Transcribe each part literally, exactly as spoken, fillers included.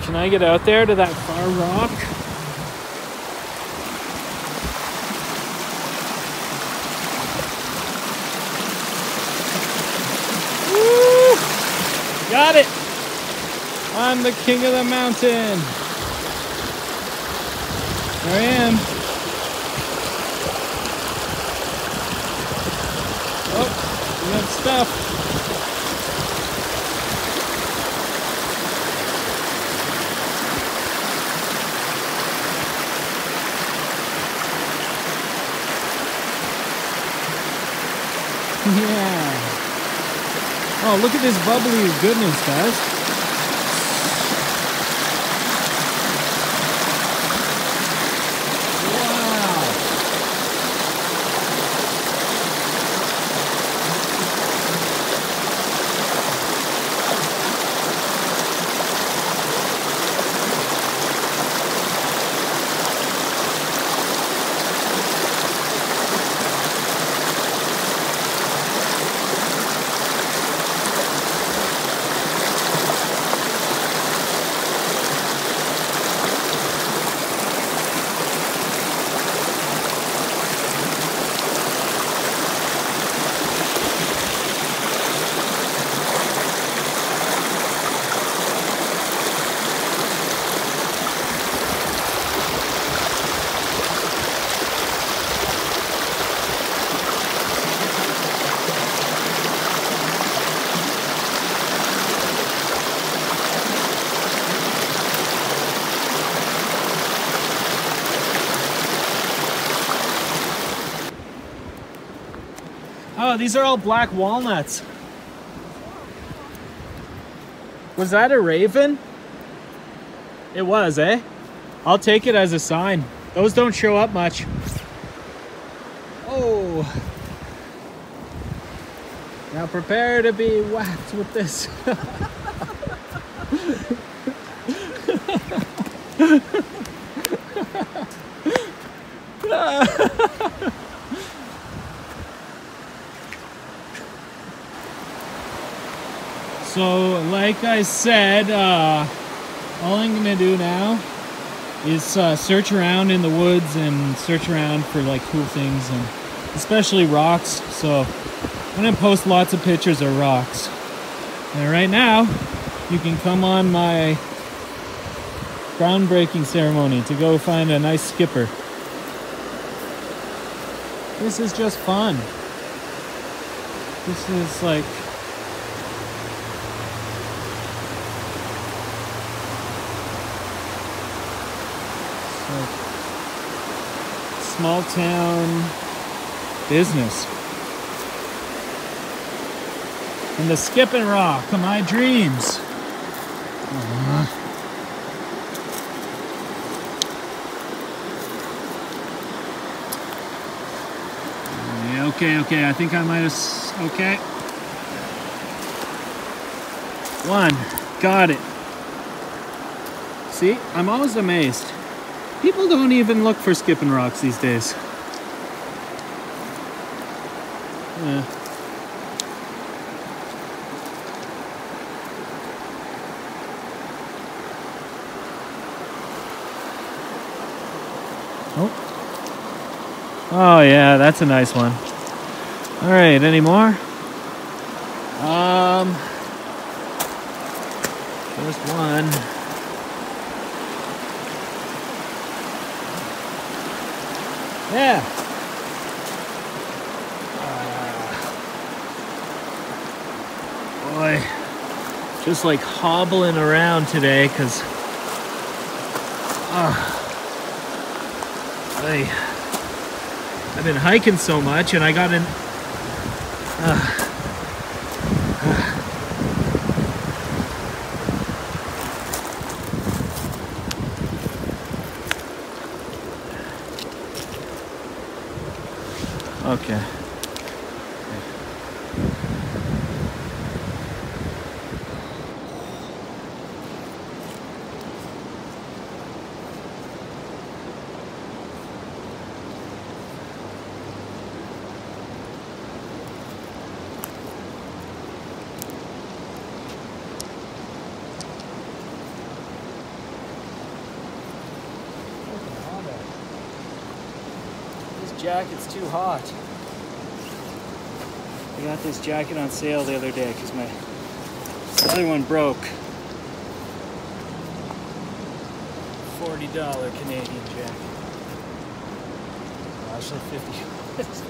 Can I get out there to that far rock? Woo! Got it! I'm the king of the mountain. There I am. Oh, we got stuff. Yeah. Oh, look at this bubbly goodness, guys. Oh, these are all black walnuts. Was that a raven? It was, eh? I'll take it as a sign. Those don't show up much. Oh. Now prepare to be whacked with this. So, like I said, uh, all I'm gonna do now is uh, search around in the woods and search around for like cool things, and especially rocks. So I'm gonna post lots of pictures of rocks. And right now, you can come on my groundbreaking ceremony to go find a nice skipper. This is just fun. This is like small town business. And the skipping rock of my dreams. Uh-huh. Okay, okay, I think I might have, okay. One, got it. See, I'm always amazed. People don't even look for skipping rocks these days. Yeah. Oh. Oh yeah, that's a nice one. All right, any more? Um, just one. Yeah. Uh, boy, just like hobbling around today because uh, I, I've been hiking so much and I got in. Uh, Okay. jacket's too hot. I got this jacket on sale the other day because my this other one broke. forty dollar Canadian jacket. Well, actually fifty.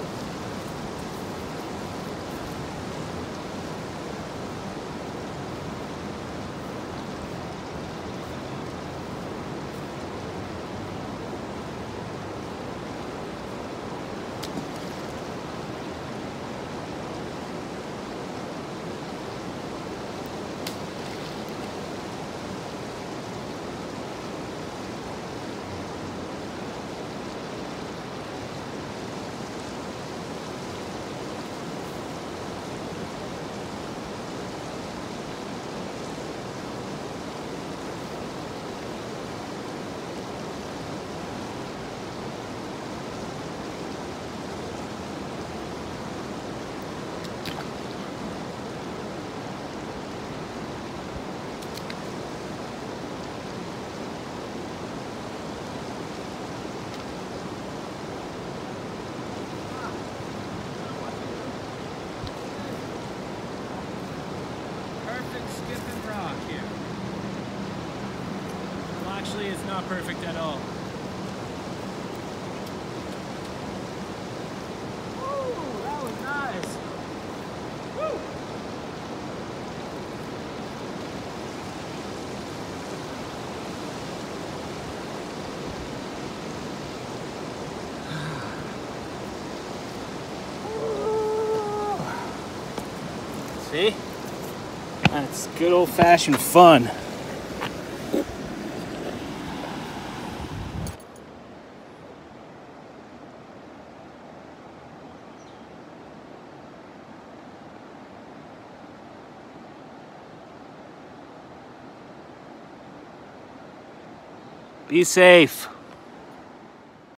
Skipping rock here. Well, actually, it's not perfect at all. Woo, that was nice. Woo. See? That's good old-fashioned fun. Be safe.